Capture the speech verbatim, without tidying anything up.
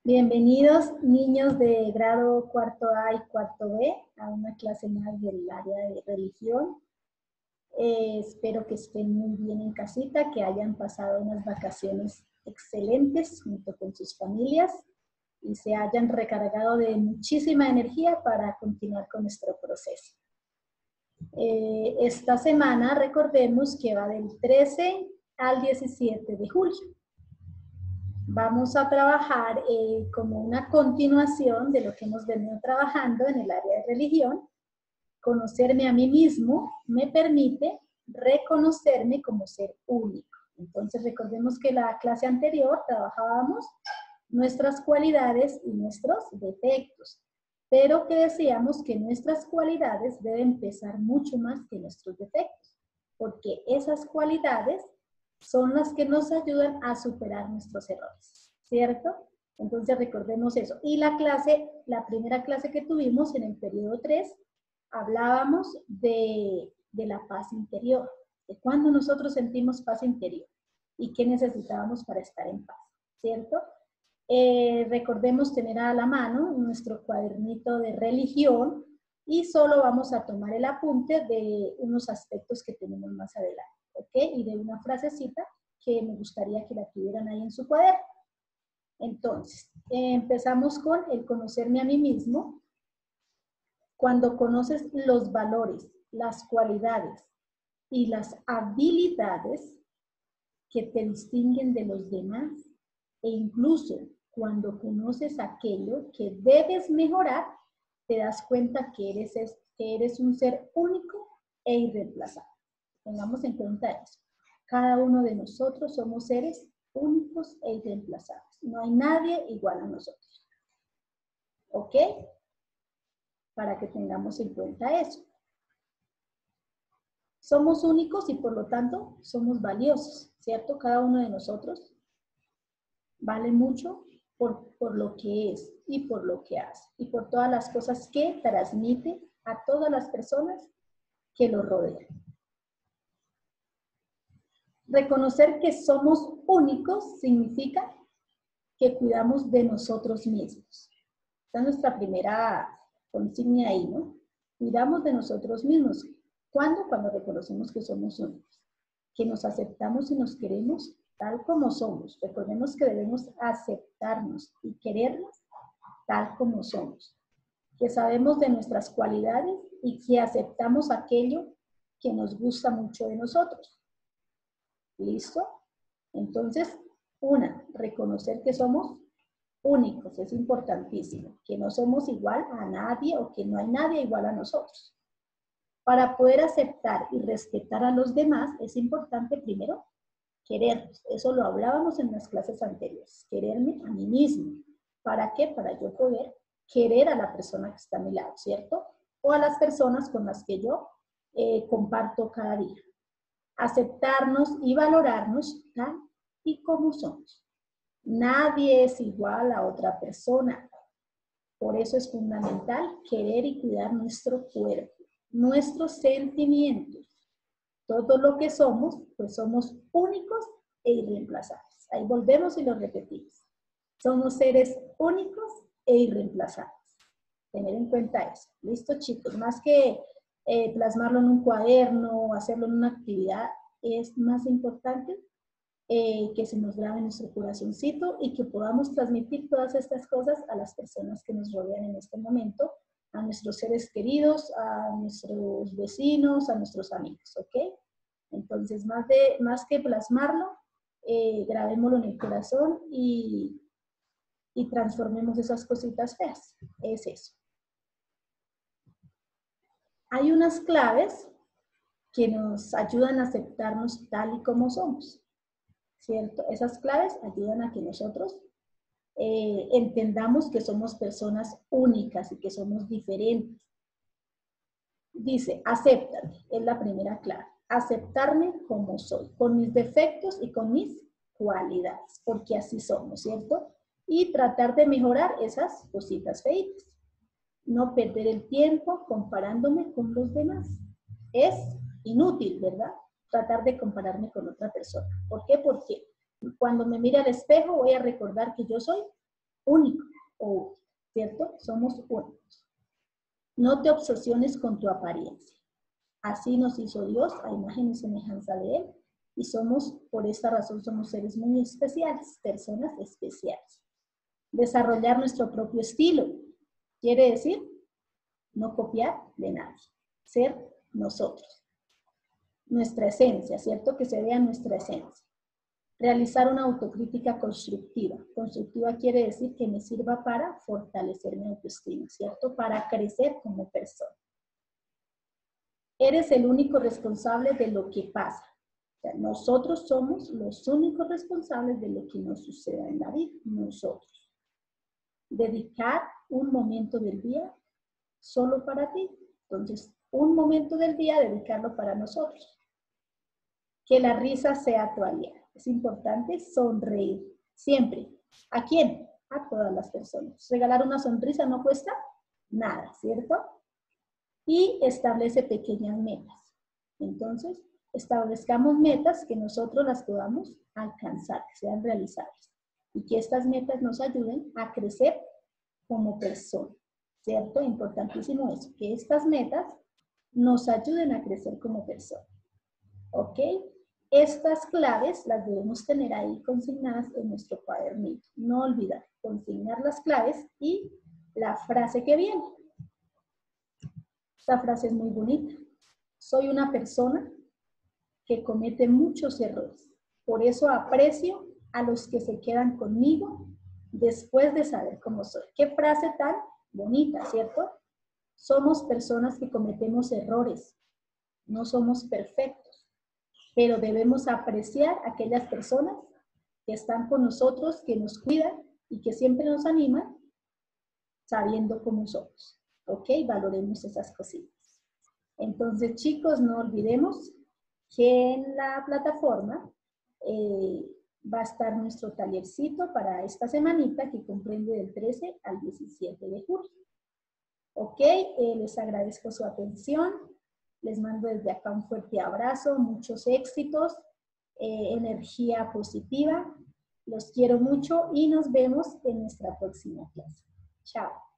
Bienvenidos niños de grado cuarto A y cuarto B a una clase más del área de religión. Eh, espero que estén muy bien en casita, que hayan pasado unas vacaciones excelentes junto con sus familias y se hayan recargado de muchísima energía para continuar con nuestro proceso. Eh, esta semana recordemos que va del trece al diecisiete de julio. Vamos a trabajar eh, como una continuación de lo que hemos venido trabajando en el área de religión. Conocerme a mí mismo me permite reconocerme como ser único. Entonces recordemos que la clase anterior trabajábamos nuestras cualidades y nuestros defectos, pero que decíamos que nuestras cualidades deben pesar mucho más que nuestros defectos, porque esas cualidades son las que nos ayudan a superar nuestros errores, ¿cierto? Entonces recordemos eso. Y la clase, la primera clase que tuvimos en el periodo tres, hablábamos de, de la paz interior, de cuando nosotros sentimos paz interior y qué necesitábamos para estar en paz, ¿cierto? Eh, recordemos tener a la mano nuestro cuadernito de religión y solo vamos a tomar el apunte de unos aspectos que tenemos más adelante. ¿Ok? Y de una frasecita que me gustaría que la tuvieran ahí en su cuaderno. Entonces, eh, empezamos con el conocerme a mí mismo. Cuando conoces los valores, las cualidades y las habilidades que te distinguen de los demás, e incluso cuando conoces aquello que debes mejorar, te das cuenta que eres, que eres un ser único e irreemplazable. Tengamos en cuenta eso. Cada uno de nosotros somos seres únicos e irreemplazables. No hay nadie igual a nosotros. ¿Ok? Para que tengamos en cuenta eso. Somos únicos y por lo tanto somos valiosos, ¿cierto? Cada uno de nosotros vale mucho por, por lo que es y por lo que hace y por todas las cosas que transmite a todas las personas que lo rodean. Reconocer que somos únicos significa que cuidamos de nosotros mismos. Esta es nuestra primera consigna ahí, ¿no? Cuidamos de nosotros mismos. ¿Cuándo? Cuando reconocemos que somos únicos, que nos aceptamos y nos queremos tal como somos. Recordemos que debemos aceptarnos y querernos tal como somos. Que sabemos de nuestras cualidades y que aceptamos aquello que nos gusta mucho de nosotros. ¿Listo? Entonces, una, reconocer que somos únicos, es importantísimo, que no somos igual a nadie o que no hay nadie igual a nosotros. Para poder aceptar y respetar a los demás, es importante primero querernos. Eso lo hablábamos en las clases anteriores, quererme a mí mismo. ¿Para qué? Para yo poder querer a la persona que está a mi lado, ¿cierto? O a las personas con las que yo eh, comparto cada día. Aceptarnos y valorarnos tal y como somos. Nadie es igual a otra persona. Por eso es fundamental querer y cuidar nuestro cuerpo, nuestros sentimientos. Todo lo que somos, pues somos únicos e irreemplazables. Ahí volvemos y lo repetimos. Somos seres únicos e irreemplazables. Tener en cuenta eso. ¿Listo, chicos? Más que eh, plasmarlo en un cuaderno o hacerlo en una actividad, es más importante eh, que se nos grabe en nuestro corazoncito y que podamos transmitir todas estas cosas a las personas que nos rodean en este momento, a nuestros seres queridos, a nuestros vecinos, a nuestros amigos, ¿ok? Entonces, más, de, más que plasmarlo, eh, grabémoslo en el corazón y, y transformemos esas cositas feas. Es eso. Hay unas claves que nos ayudan a aceptarnos tal y como somos, ¿cierto? Esas claves ayudan a que nosotros eh, entendamos que somos personas únicas y que somos diferentes. Dice, acéptate, es la primera clave. Aceptarme como soy, con mis defectos y con mis cualidades, porque así somos, ¿cierto? Y tratar de mejorar esas cositas feitas. No perder el tiempo comparándome con los demás. Es inútil, ¿verdad? Tratar de compararme con otra persona. ¿Por qué? Porque cuando me mire al espejo voy a recordar que yo soy único o única, ¿cierto? Somos únicos. No te obsesiones con tu apariencia. Así nos hizo Dios a imagen y semejanza de Él. Y somos, por esta razón, somos seres muy especiales, personas especiales. Desarrollar nuestro propio estilo. Quiere decir, no copiar de nadie. Ser nosotros. Nuestra esencia, ¿cierto? Que se vea nuestra esencia. Realizar una autocrítica constructiva. Constructiva quiere decir que me sirva para fortalecer mi autoestima, ¿cierto? Para crecer como persona. Eres el único responsable de lo que pasa. O sea, nosotros somos los únicos responsables de lo que nos suceda en la vida. Nosotros. Dedicar un momento del día solo para ti. Entonces, un momento del día dedicarlo para nosotros. Que la risa sea tu aliada. Es importante sonreír. Siempre. ¿A quién? A todas las personas. Regalar una sonrisa no cuesta nada, ¿cierto? Y establece pequeñas metas. Entonces, establezcamos metas que nosotros las podamos alcanzar, que sean realizables. Y que estas metas nos ayuden a crecer como persona. ¿Cierto? Importantísimo eso. Que estas metas nos ayuden a crecer como persona. ¿Ok? Estas claves las debemos tener ahí consignadas en nuestro cuadernito. No olvidar consignar las claves y la frase que viene. Esta frase es muy bonita. Soy una persona que comete muchos errores. Por eso aprecio a los que se quedan conmigo después de saber cómo soy. Qué frase tan bonita, ¿cierto? Somos personas que cometemos errores. No somos perfectos. Pero debemos apreciar a aquellas personas que están con nosotros, que nos cuidan y que siempre nos animan sabiendo cómo somos. ¿Ok? Valoremos esas cositas. Entonces, chicos, no olvidemos que en la plataforma eh, va a estar nuestro tallercito para esta semanita que comprende del trece al diecisiete de julio. ¿Ok? Eh, les agradezco su atención. Les mando desde acá un fuerte abrazo, muchos éxitos, eh, energía positiva. Los quiero mucho y nos vemos en nuestra próxima clase. Chao.